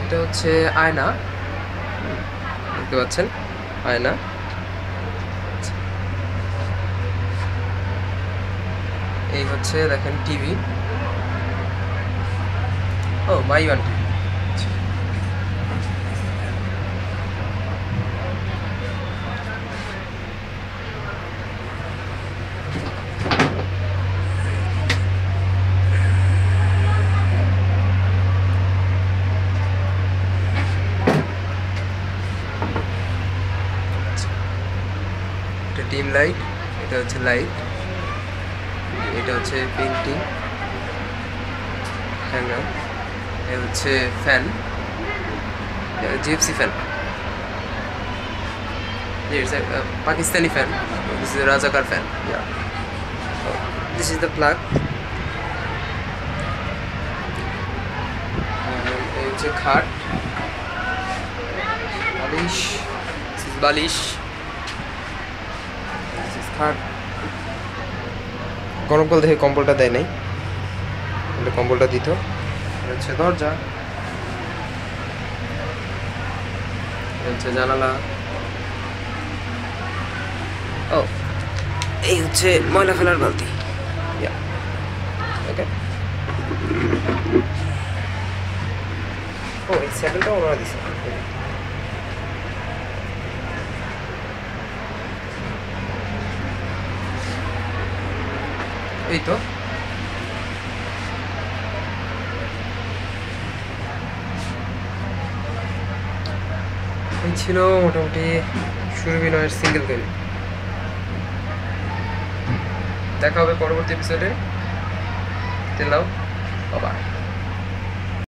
এটা হচ্ছে আয়না, দেখতে পাচ্ছেন আয়না। এই হচ্ছে দেখেন TV. Oh my one TV. এটা ডিম লাইট, এটা হচ্ছে লাইট, এটা হচ্ছে পেন্টিং হ্যাঙ্গার, এটা হচ্ছে fan, GFC fan, it's a Pakistani fan. This is a Rajakar fan. Yeah. This is the plug. It's a cart. Balish. This is balish. This is cart. গরম কল দেখে কম্বলটা দেয় নাই, কম্বলটা দিত। হচ্ছে দরজা, হচ্ছে জানালা। ও এই হচ্ছে ময়লা ফেলার বালতি। ওকে। ও এই স্যান্ডেলটা ওনারা দিছে। এই তো এই ছিল মোটামুটি সুরভিনয়ের সিঙ্গেল তৈরি। দেখা হবে পরবর্তী এপিসোডে। Till now, bye by.